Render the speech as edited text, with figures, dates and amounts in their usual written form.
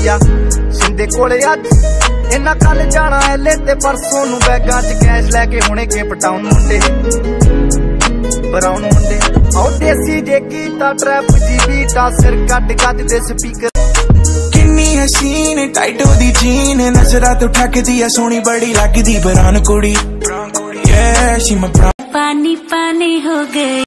आ शिंदे कोले अज इन्ना कल जाना एले ते परसों नू बैगां च कैश लैके हुणे केप टाउन मुंडे ब्राउन मुंडे आओ देसी जे कीता ट्रैप जी बीटा सिर कट गज दे स्पीकर किन्नी हसीन टाइट ओदी जीन नजरा तो ठकदी है सोहनी बड़ी लगदी बरान कुड़ी पानी पानी हो गई।